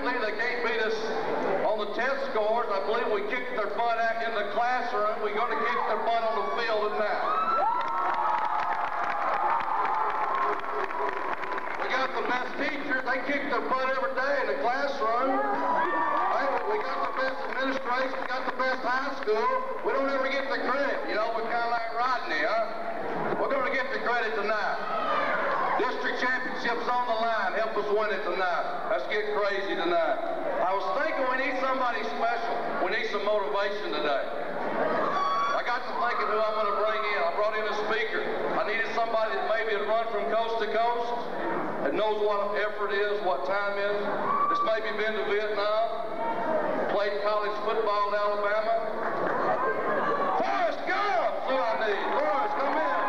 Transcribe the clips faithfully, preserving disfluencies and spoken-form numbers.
obviously they can't beat us on the test scores. I believe we kicked their butt out in the classroom. We're going to kick their butt on the field tonight. We got the best teachers. They kick their butt every day in the classroom. We got the best administration. We got the best high school. We don't ever get the credit. You know, we're kind of like Rodney, huh? We're going to get the credit tonight. District championship's on the line. Help us win it tonight. Let's get crazy tonight. I was thinking we need somebody special. We need some motivation today. I got to thinking who I'm going to bring in. I brought in a speaker. I needed somebody that maybe had run from coast to coast, that knows what effort is, what time is. That's maybe been to Vietnam, played college football in Alabama. Forrest Gump! That's who I need. Forrest, come in.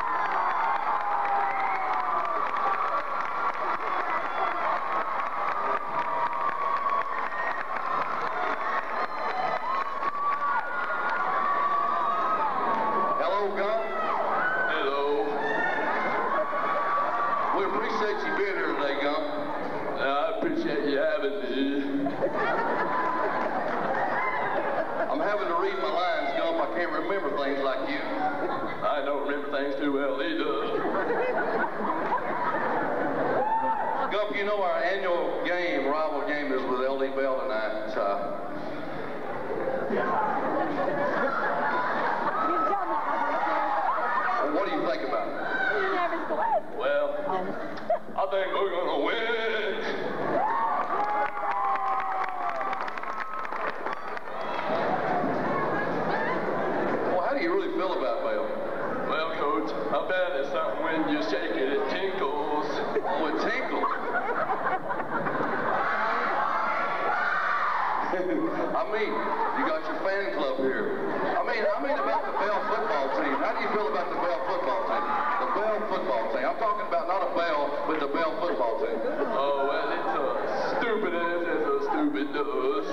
I'm having to read my lines, Gump. I can't remember things like you. I don't remember things too well either. Gump, you know our annual game, rival game, is with L D Bell tonight. Uh, what do you think about it? Well, I think we're going to win. How do you really feel about Bell? Well, Coach, I bet it's something when you shake it, it tinkles. Oh, it tinkles? I mean, you got your fan club here. I mean, I mean about the Bell football team. How do you feel about the Bell football team? The Bell football team. I'm talking about not a Bell, but the Bell football team. Oh, well, it's as stupid as, as a stupid does.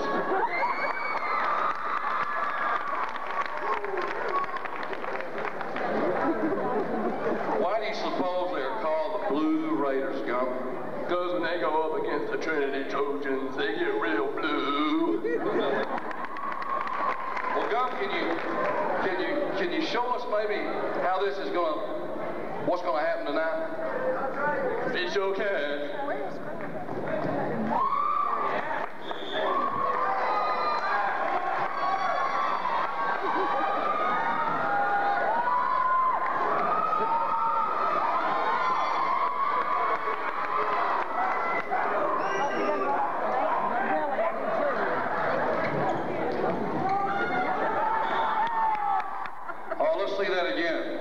Why do you suppose they're called the Blue Raiders, Gump? Because when they go up against the Trinity Trojans, they get real blue. Well, Gump, can you can you can you show us maybe how this is going to, what's going to happen tonight? It sure can. Let's see that again.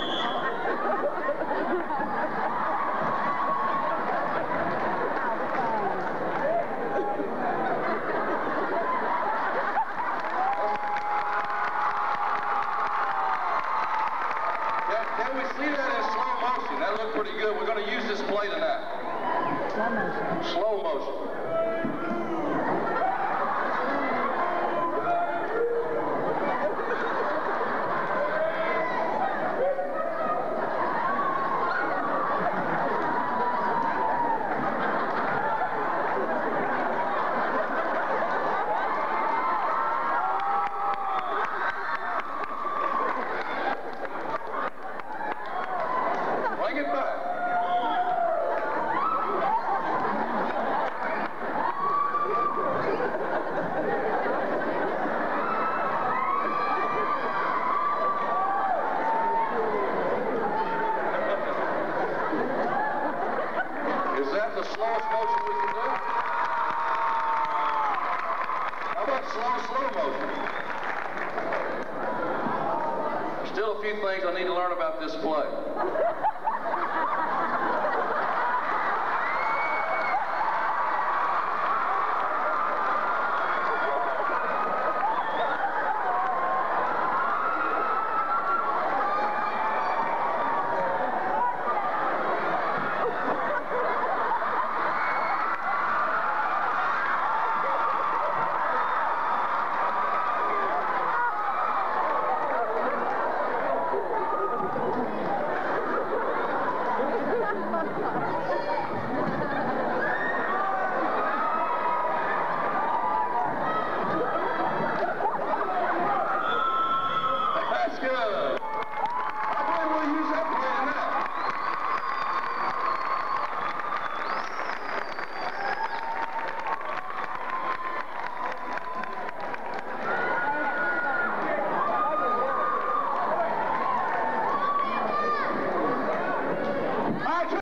Can, can we see that in slow motion? That looked pretty good. We're going to use this play tonight. Slow motion. Slow motion. Bring it back. Is that the slowest motion we can do? How about slow, slow motion? Still a few things I need to learn about this play.